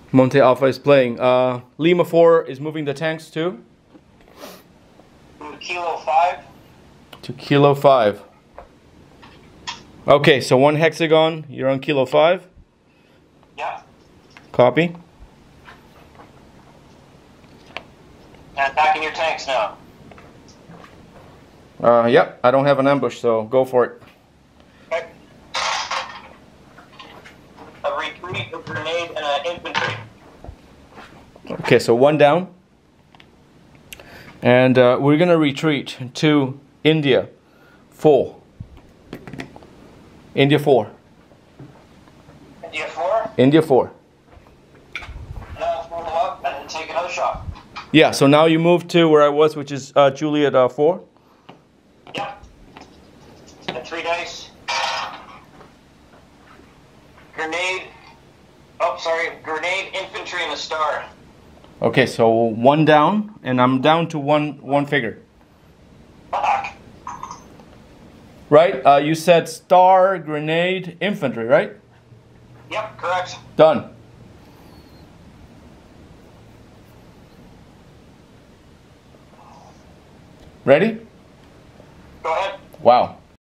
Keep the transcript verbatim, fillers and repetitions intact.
MONTEALPHA is playing. Uh, Lima four is moving the tanks to? To Kilo five. To Kilo five. Okay, so one hexagon, you're on Kilo five? Yeah. Copy. And attacking your tanks now. Uh, yep, I don't have an ambush, so go for it. Okay. A retreat, a grenade, and an infantry. Okay, so one down. And uh, we're gonna retreat to India. Four. India four. India four. India four. Now move up and take another shot. Yeah, so now you move to where I was, which is uh, Juliet uh, four. Yep. And three dice. Grenade. Oh, sorry. Grenade, infantry, and a star. Okay, so one down, and I'm down to one one figure. Fuck. Right? Uh, you said star, grenade, infantry, right? Yep, correct. Done. Ready? Go ahead. Wow.